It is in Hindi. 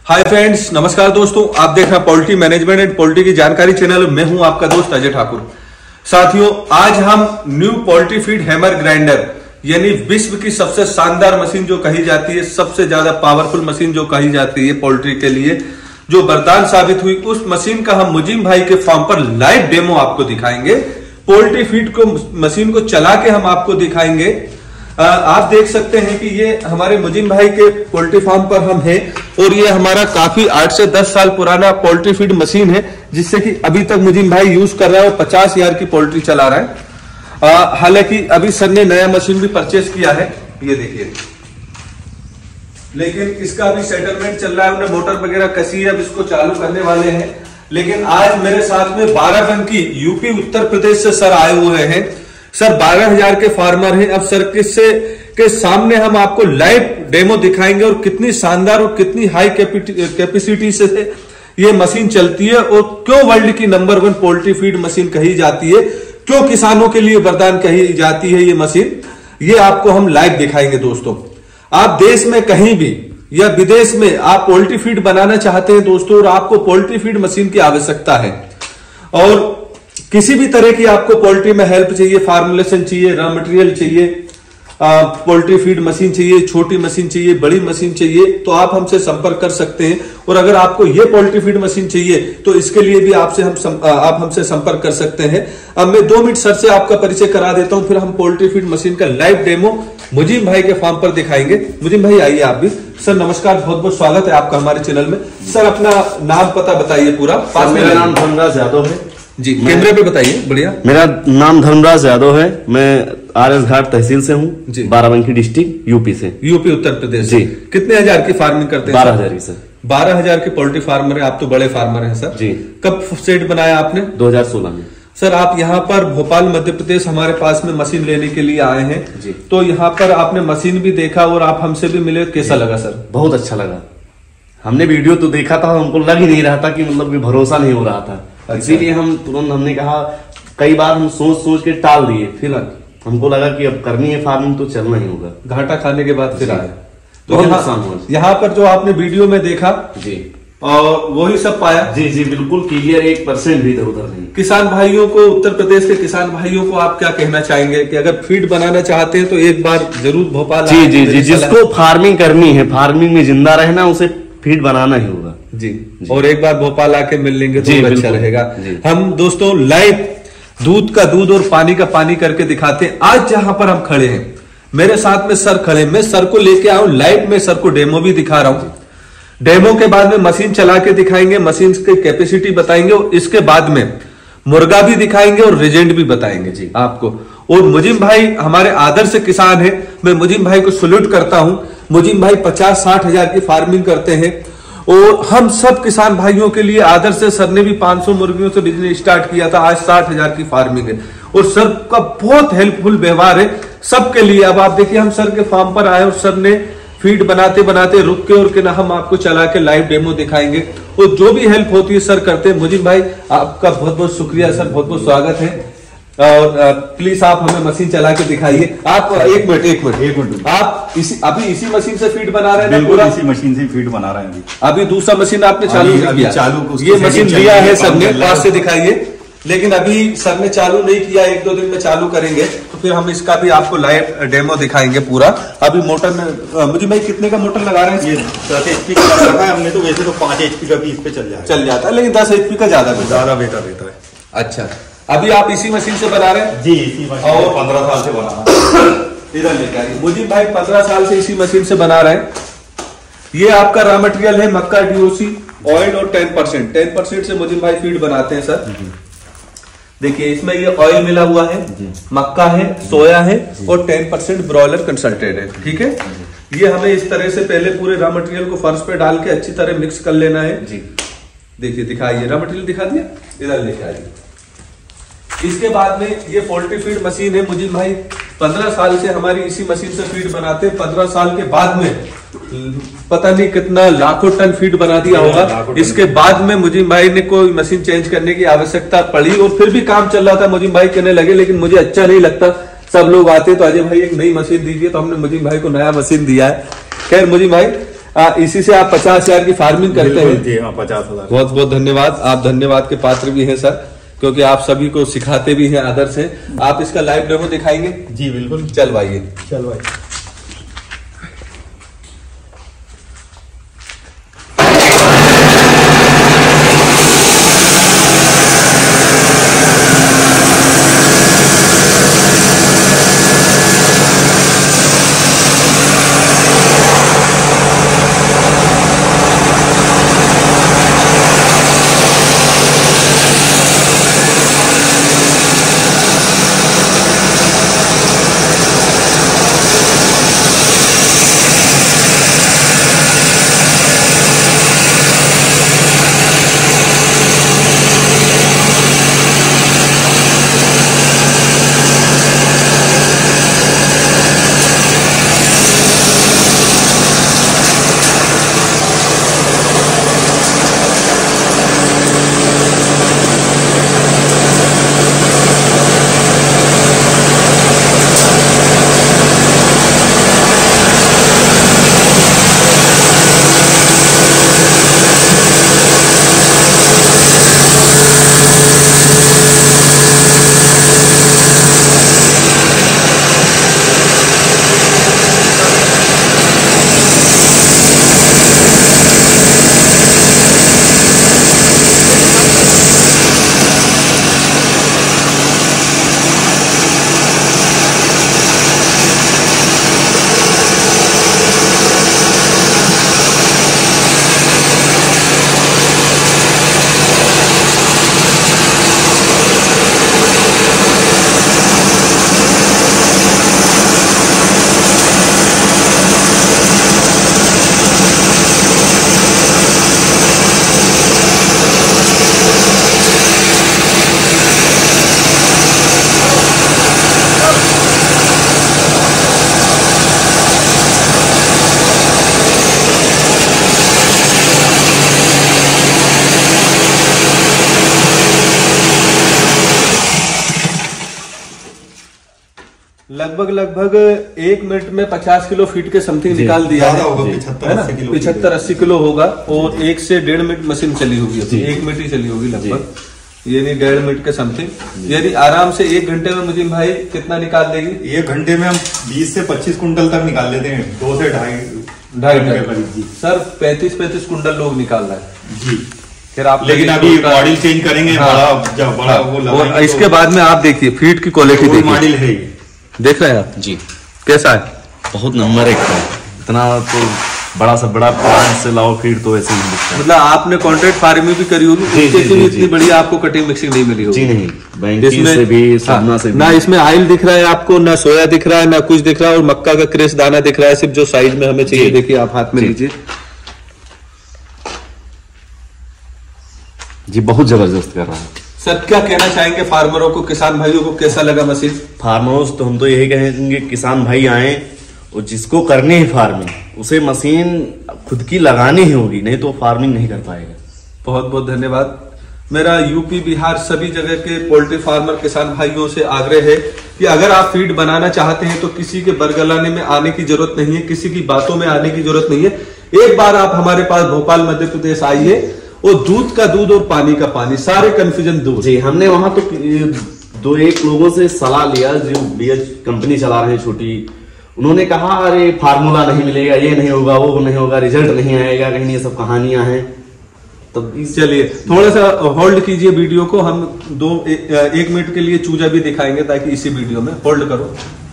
हाय फ्रेंड्स, नमस्कार दोस्तों। आप देख रहे हैं पोल्ट्री मैनेजमेंट एंड पोल्ट्री की जानकारी चैनल। मैं हूं आपका दोस्त अजय ठाकुर। साथियों, आज हम new poultry feed hammer grinder यानी विश्व की सबसे शानदार मशीन जो कही जाती है, सबसे ज्यादा पावरफुल मशीन जो कही जाती है पोल्ट्री के लिए, जो वरदान साबित हुई, उस मशीन का हम मुजीम भाई के फार्म पर लाइव डेमो आपको दिखाएंगे। पोल्ट्री फीड को मशीन को चला के हम आपको दिखाएंगे। आप देख सकते हैं कि ये हमारे मुजीम भाई के पोल्ट्री फार्म पर हम हैं और ये हमारा काफी 8 से 10 साल पुराना पोल्ट्री फीड मशीन है, जिससे कि अभी तक मुजीम भाई यूज कर रहा है और 50,000 की पोल्ट्री चला रहा है। हालांकि अभी सर ने नया मशीन भी परचेस किया है, ये देखिए, लेकिन इसका अभी सेटलमेंट चल रहा है। उन्हें मोटर वगैरह कसी है, अब इसको चालू करने वाले हैं। लेकिन आज मेरे साथ में 12 टन की यूपी उत्तर प्रदेश से सर आए हुए हैं। सर 12,000 के फार्मर हैं। अब सर के सामने हम आपको लाइव डेमो दिखाएंगे और कितनी शानदार और कितनी हाई कैपेसिटी से ये मशीन चलती है और क्यों वर्ल्ड की नंबर 1 पोल्ट्री फीड मशीन कही जाती है, क्यों किसानों के लिए वरदान कही जाती है ये मशीन, ये आपको हम लाइव दिखाएंगे। दोस्तों, आप देश में कहीं भी या विदेश में आप पोल्ट्री फीड बनाना चाहते हैं दोस्तों, और आपको पोल्ट्री फीड मशीन की आवश्यकता है, और किसी भी तरह की आपको पोल्ट्री में हेल्प चाहिए, फार्मुलेशन चाहिए, रॉ मटेरियल चाहिए, पोल्ट्री फीड मशीन चाहिए, छोटी मशीन चाहिए, बड़ी मशीन चाहिए, तो आप हमसे संपर्क कर सकते हैं। और अगर आपको ये पोल्ट्री फीड मशीन चाहिए तो इसके लिए भी आप हमसे संपर्क कर सकते हैं। अब मैं 2 मिनट सर से आपका परिचय करा देता हूं, फिर हम पोल्ट्री फीड मशीन का लाइव डेमो मुजीम भाई के फार्म पर दिखाएंगे। मुजीम भाई आइए आप भी। सर नमस्कार, बहुत बहुत स्वागत है आपका हमारे चैनल में। सर अपना नाम पता बताइए पूरा। मेरा नाम धर्मराज यादव है जी, कैमरे पे बताइए। बढ़िया। मेरा नाम धर्मराज यादव है, मैं आरएस घाट तहसील से हूँ, बाराबंकी डिस्ट्रिक्ट यूपी से। यूपी उत्तर प्रदेश जी। कितने हजार की फार्मिंग करते हैं? 12,000 सर। 12,000 के पोल्ट्री फार्मर है आप, तो बड़े फार्मर हैं सर जी। कब सेट बनाया आपने? 2016 में। सर आप यहाँ पर भोपाल मध्य प्रदेश हमारे पास में मशीन लेने के लिए आए हैं जी। तो यहाँ पर आपने मशीन भी देखा और आप हमसे भी मिले, कैसा लगा सर? बहुत अच्छा लगा। हमने वीडियो तो देखा था, हमको लग ही नहीं रहा था कि मतलब भरोसा नहीं हो रहा था। अच्छा। इसीलिए हम तुरंत हमने कहा, कई बार हम सोच के टाल दिए, फिर हमको लगा कि अब करनी है फार्मिंग तो चलना ही होगा। घाटा खाने के बाद फिर आए तो यहाँ पर जो आपने वीडियो में देखा जी, और वही सब पाया जी जी, बिल्कुल क्लियर, 1% भी इधर उधर नहीं। किसान भाइयों को, उत्तर प्रदेश के किसान भाइयों को आप क्या कहना चाहेंगे कि अगर फीड बनाना चाहते हैं तो एक बार जरूर भोपाल जी जी जी, जिसको फार्मिंग करनी है, फार्मिंग में जिंदा रहना, उसे फीड बनाना ही होगा जी। और एक बार भोपाल आके मिल लेंगे तो अच्छा रहेगा। हम दोस्तों लाइव दूध का दूध और पानी का पानी करके दिखाते हैं। आज जहां पर हम खड़े हैं, मेरे साथ में सर खड़े, मैं सर को लेके आया हूं लाइव में, सर को डेमो भी दिखा रहा हूं। डेमो के बाद में मशीन चला के दिखाएंगे, मशीन की कैपेसिटी बताएंगे, और इसके बाद में मुर्गा भी दिखाएंगे और रिजेंट भी बताएंगे जी आपको। और मुजीम भाई हमारे आदर्श किसान है, मैं मुजीम भाई को सल्यूट करता हूं। मुजीम भाई 50-60 हजार की फार्मिंग करते हैं और हम सब किसान भाइयों के लिए आदर्श से सर ने भी 500 मुर्गियों से बिजनेस स्टार्ट किया था, आज 60 हजार की फार्मिंग है और सर का बहुत हेल्पफुल व्यवहार है सबके लिए। अब आप देखिए, हम सर के फार्म पर आए और सर ने फीड बनाते बनाते रुक के और के ना हम आपको चला के लाइव डेमो दिखाएंगे और जो भी हेल्प होती है सर करते हैं। मुजीब भाई आपका बहुत बहुत शुक्रिया सर, बहुत बहुत स्वागत है। और प्लीज आप हमें मशीन चला के दिखाइए। आप एक मिनट आप अभी इसी मशीन से फीड बना रहे हैं? बिल्कुल इसी मशीन से फीड बना रहे हैं अभी दूसरा मशीन आपने चालू किया? ये मशीन लिया है सर ने, पास से दिखाइए। लेकिन अभी सर ने चालू नहीं किया, 1-2 दिन में चालू करेंगे तो फिर हम इसका भी आपको लाइव डेमो दिखाएंगे पूरा। अभी मोटर में मुझे भाई कितने का मोटर लगा रहे हैं? ये 10 HP का लगा रखा है हमने, तो वैसे तो 5 HP का भी इस पे चल जाता है, लेकिन 10 HP का ज्यादा बेहतर है। अच्छा, अभी आप इसी मशीन से बना रहे हैं? जी, इसी मशीन और 15 साल से बना रहा है। इधर लेकर आइए। मुजीब भाई 15 साल से इसी मशीन से बना रहे हैं। ये आपका रॉ मटेरियल है मक्का, DOC, ऑयल और 10% से मुजीब भाई फीड बनाते हैं सर। देखिए इसमें ये ऑयल मिला हुआ है, मक्का है, सोया है और 10% ब्रॉयलर कंसंट्रेट है। ठीक है, ये हमें इस तरह से पहले पूरे रॉ मटेरियल को फर्श पे डाल के अच्छी तरह मिक्स कर लेना है जी। देखिए दिखाइए, रॉ मटेरियल दिखा दिया, इधर लेके आइए। इसके बाद में ये पोल्ट्री फीड मशीन है। मुजीब भाई 15 साल से हमारी इसी मशीन से फीड बनाते हैं। 15 साल के बाद में पता नहीं कितना लाखों टन फीड बना दिया होगा। इसके बाद में मुजीब भाई ने कोई मशीन चेंज करने की आवश्यकता पड़ी और फिर भी काम चल रहा था। मुजीब भाई कहने लगे लेकिन मुझे अच्छा नहीं लगता, सब लोग आते तो अजय भाई एक नई मशीन दीजिए, तो हमने मुजीब भाई को नया मशीन दिया है। खैर मुजीब भाई इसी से आप 50,000 की फार्मिंग करते हैं। जी हाँ, 50,000। बहुत बहुत धन्यवाद, आप धन्यवाद के पात्र भी हैं सर, क्योंकि आप सभी को सिखाते भी हैं आदर से। आप इसका लाइव डेमो दिखाएंगे? जी बिल्कुल। चलवाइए। लगभग 1 मिनट में 50 किलो फीट के समथिंग निकाल दिया है। होगा 75-80 किलो। 75-80 किलो होगा और 1 से 1.5 मिनट मशीन चली होगी। 1 मिनट ही चली होगी लगभग, ये नहीं 1.5 मिनट के समथिंग। यदि आराम से 1 घंटे में मुझे भाई कितना निकाल देगी? 1 घंटे में हम 20 से 25 कुंटल तक निकाल लेते हैं। 2 से ढाई जी सर 35 कुंटल लोग निकाल रहे हैं जी। फिर आप लेकिन अभी मॉडल चेंज करेंगे। बड़ा वो और इसके बाद में आप देखिए फीट की क्वालिटी देखिए, मॉडल है देख रहे हैं आप जी कैसा है? बहुत नंबर 1 है। इतना तो बड़ा सा बड़ा प्लांट से लाओ फीड तो ऐसे ही दिखता है। मतलब आपने कॉन्ट्रैक्ट फार्मिंग भी करी होगी, जी, उससे जी, भी जी, इतनी बढ़िया आपको कटिंग मिक्सिंग नहीं मिली होगी। जी नहीं, बैंकी से भी सपना से भी। ना इसमें ऑयल दिख रहा है आपको, ना सोया दिख रहा है, ना कुछ दिख रहा है, और मक्का का क्रेस दाना दिख रहा है सिर्फ, जो साइड में हमें चाहिए। देखिए आप हाथ में लीजिए जी, बहुत जबरदस्त कर रहा है। सर क्या कहना चाहेंगे फार्मरों को, किसान भाइयों को कैसा लगा मशीन? फार्मर्स तो हम तो यही कहेंगे, किसान भाई आए और जिसको करनी है फार्मिंग उसे मशीन खुद की लगानी ही होगी, नहीं तो फार्मिंग नहीं कर पाएगा। बहुत बहुत धन्यवाद। मेरा यूपी बिहार सभी जगह के पोल्ट्री फार्मर किसान भाइयों से आग्रह है कि अगर आप फीड बनाना चाहते हैं तो किसी के बरगलाने में आने की जरूरत नहीं है, किसी की बातों में आने की जरूरत नहीं है। एक बार आप हमारे पास भोपाल मध्य प्रदेश आइए और दूध का दूध और पानी का पानी, सारे कंफ्यूजन दूर। जी हमने वहां तो 2-1 लोगों से सलाह लिया जो बीएच कंपनी चला रहे हैं छोटी, उन्होंने कहा अरे फार्मूला नहीं मिलेगा, ये नहीं होगा, वो नहीं होगा, रिजल्ट नहीं आएगा, कहीं ये सब कहानियां हैं। तब चलिए थोड़ा सा होल्ड कीजिए वीडियो को, हम 1 मिनट के लिए चूजा भी दिखाएंगे ताकि इसी वीडियो में होल्ड करो।